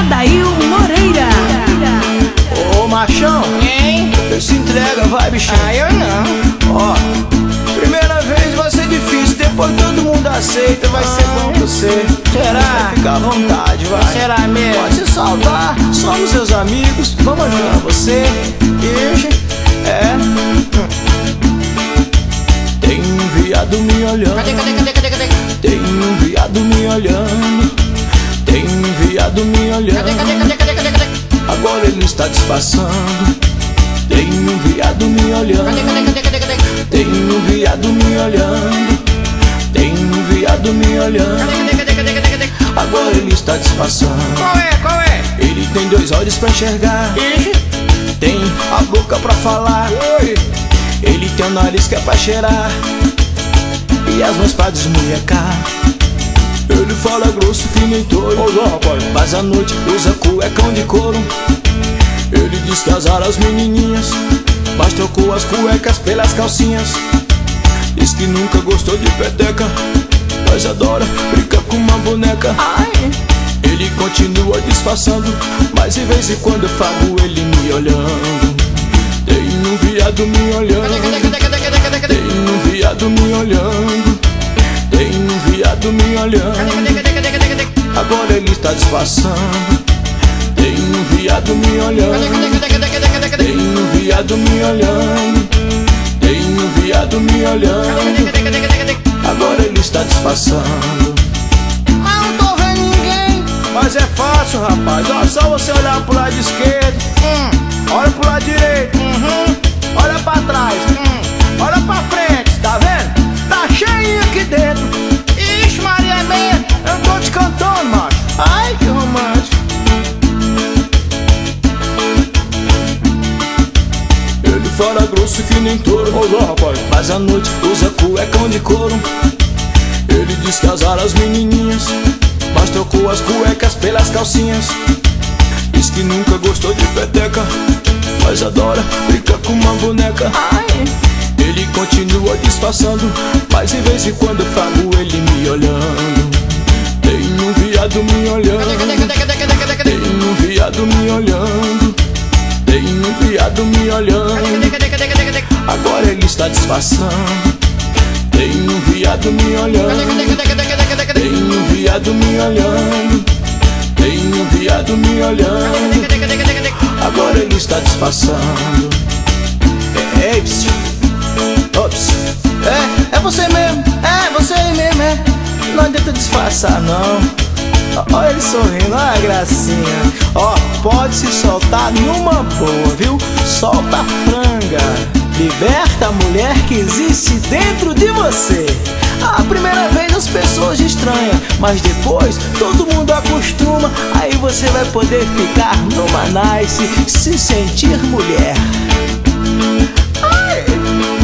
Adail Moreira. Ô machão, Hein? se entrega, vai bichão. Ah, eu não. Ó, primeira vez vai ser difícil, depois todo mundo aceita, vai ser bom pra você. Será? Fica à vontade, vai. Será mesmo? Pode se salvar, somos seus amigos, vamos ajudar você. Ixi, é. Tem um viado me olhando. Cadê? Tem um viado me olhando. Tem um viado me olhando. Cadê? Agora ele está disfarçando. Tem um viado me olhando. Cadê? Tem um viado me olhando. Tem um viado me olhando. Cadê? Agora ele está disfarçando. Qual é? Ele tem 2 olhos pra enxergar. Ixi. Tem a boca pra falar. Oi. Ele tem o nariz que é pra cheirar e as mãos pra desmunhecar. Ele fala grosso que nem touro. Olá, rapaz. Mas à noite usa cuecão de couro. Ele diz que azara as menininhas, mas trocou as cuecas pelas calcinhas. Diz que nunca gostou de peteca, mas adora brincar com uma boneca. Ai. Ele continua disfarçando, mas de vez em quando eu fago ele me olhando. Tem um viado me olhando. Cadê? Tem um viado me olhando. Tem um viado me olhando. Cadê? Agora ele está disfarçando. Tem um viado me olhando. Tem um viado me olhando. Tem um viado me olhando. Agora ele está disfarçando. Mas não tô vendo ninguém. Mas é fácil, rapaz. Ó, só você olhar pro lado esquerdo, olha pro lado direito, olha pra trás, olha pra frente, tá vendo? Tá cheinho aqui dentro. Ixi, Maria mesmo. Eu tô te cantando, macho. Ai, que romântico. Ele fala grosso que nem touro. Olá, rapaz. Mas à noite usa cuecão de couro. Ele diz que azara as menininhas, mas trocou as cuecas pelas calcinhas. Diz que nunca gostou de peteca, mas adora brincar com uma boneca. Ai. Ele continua disfarçando, mas de vez em quando eu fago ele me olhando. Tem um viado me olhando. Cadê? Tem um viado me olhando. Tem um viado me olhando. Cadê? Agora ele está disfarçando. Tem um viado me olhando. Tem um viado me olhando. Tem um viado me olhando. Agora ele está disfarçando. Ei, psiu. Ops. É você mesmo. É você aí mesmo, é. Não adianta disfarçar, não. Olha ele sorrindo, olha a gracinha. Ó, pode se soltar numa boa, viu? Solta a franga. Liberta a mulher que existe dentro de você. A primeira vez as pessoas estranham, mas depois todo mundo acostuma. Aí você vai poder ficar numa nice, se sentir mulher. Ai.